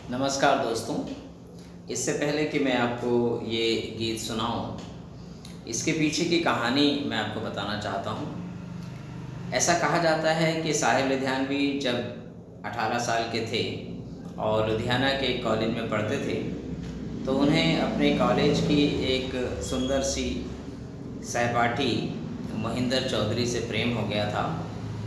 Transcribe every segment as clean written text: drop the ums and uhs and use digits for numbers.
नमस्कार दोस्तों। इससे पहले कि मैं आपको ये गीत सुनाऊं, इसके पीछे की कहानी मैं आपको बताना चाहता हूँ। ऐसा कहा जाता है कि साहिब लुधियानवी जब 18 साल के थे और लुधियाना के एक कॉलेज में पढ़ते थे, तो उन्हें अपने कॉलेज की एक सुंदर सी सहपाठी मोहिंदर चौधरी से प्रेम हो गया था।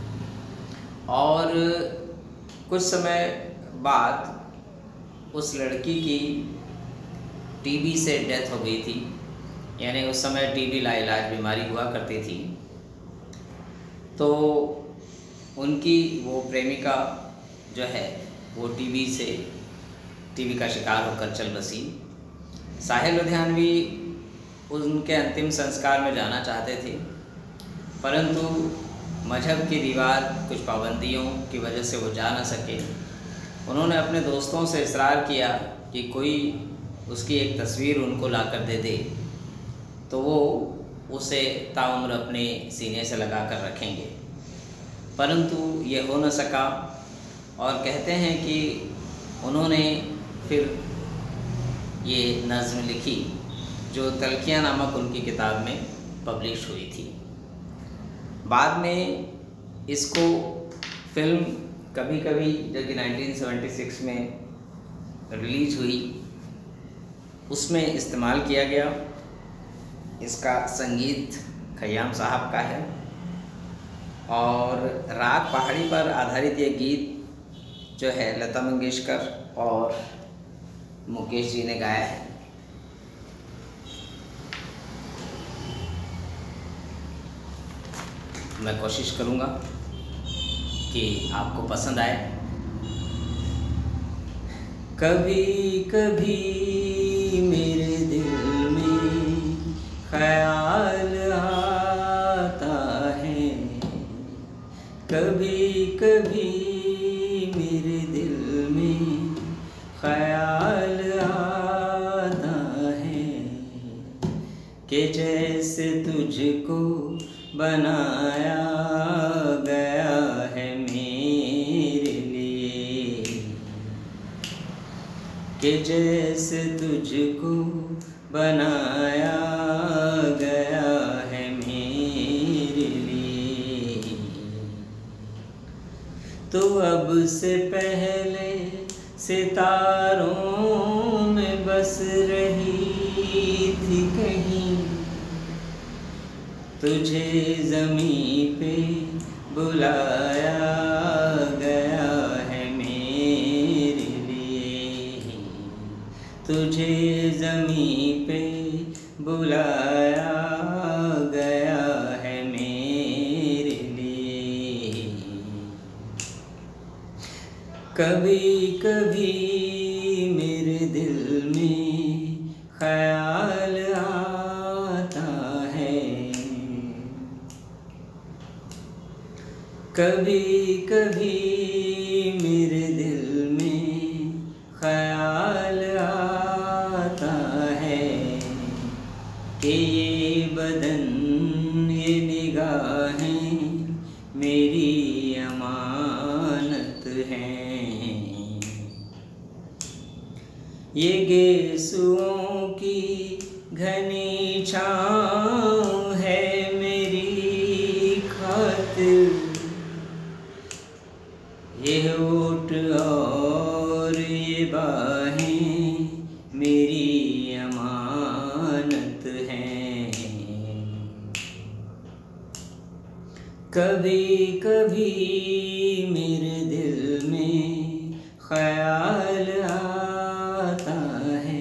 और कुछ समय बाद उस लड़की की टीबी से डेथ हो गई थी। यानी उस समय टीबी लाइलाज बीमारी हुआ करती थी। तो उनकी वो प्रेमिका जो है वो टीबी का शिकार होकर चल बसी। साहिब लुधियानवी उनके अंतिम संस्कार में जाना चाहते थे, परंतु मजहब की दीवार, कुछ पाबंदियों की वजह से वो जा न सके। उन्होंने अपने दोस्तों से इसरार किया कि कोई उसकी एक तस्वीर उनको लाकर दे दे, तो वो उसे ताउम्र अपने सीने से लगा कर रखेंगे। परंतु ये हो न सका और कहते हैं कि उन्होंने फिर ये नज़्म लिखी जो तल्खियाँ नामक उनकी किताब में पब्लिश हुई थी। बाद में इसको फिल्म कभी कभी जो कि 1976 में रिलीज हुई, उसमें इस्तेमाल किया गया। इसका संगीत खयाम साहब का है और राग पहाड़ी पर आधारित ये गीत जो है लता मंगेशकर और मुकेश जी ने गाया है। मैं कोशिश करूँगा कि आपको पसंद आए। कभी कभी मेरे दिल में ख्याल आता है, कभी कभी मेरे दिल में ख्याल आता है कि जैसे तुझको बनाया गया है मेरे लिए, कि जैसे तुझको बनाया गया है मेरे लिए। तो अब से पहले सितारों में बस रही थी कहीं, तुझे ज़मीं पे बुलाया गया है मेरे लिए, तुझे ज़मीं पे बुलाया गया है मेरे लिए। कभी कभी मेरे दिल में ख्याल आता है, कभी कभी मेरे दिल में ख्याल आता है कि ये बदन, ये निगाहें मेरी अमानत हैं, ये गेसुओं की घनी छाँव है मेरी खातिर, ये होठ और ये बाहें मेरी अमानत हैं। कभी कभी मेरे दिल में ख्याल आता है,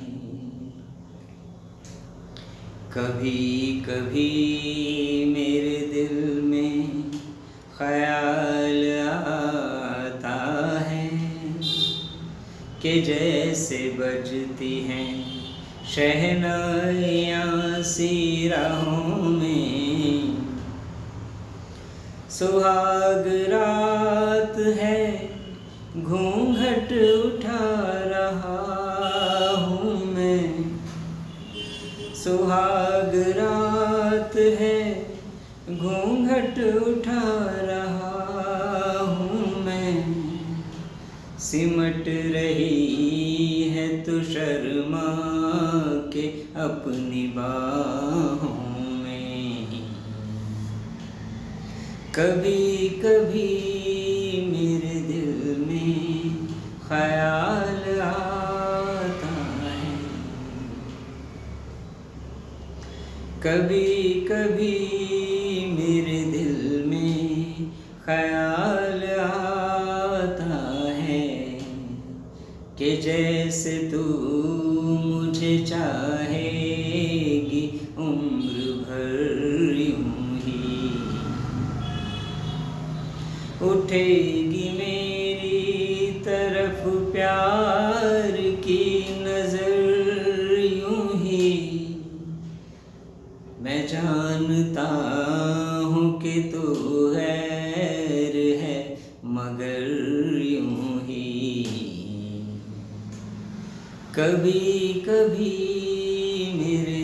कभी कभी मेरे दिल में ख्याल आता है कि जैसे बजती हैं शहनाइयाँ सी राहों में, सुहाग रात है घूंघट उठा रहा हूँ मैं, सुहाग रात है घूंघट उठा रहा हूँ मैं, सिमट रही है तू शर्मा के अपनी बाहों में। कभी कभी मेरे दिल में ख्याल आता है, कभी कभी मेरे दिल में ख्याल आता है कि जैसे तू मुझे चाहेगी उम्र भर यूं ही, उठेगी मेरी तरफ प्यार की नजर यूं ही। मैं जानता हूँ कि तू गैर है मगर यूं ही। कभी कभी मेरे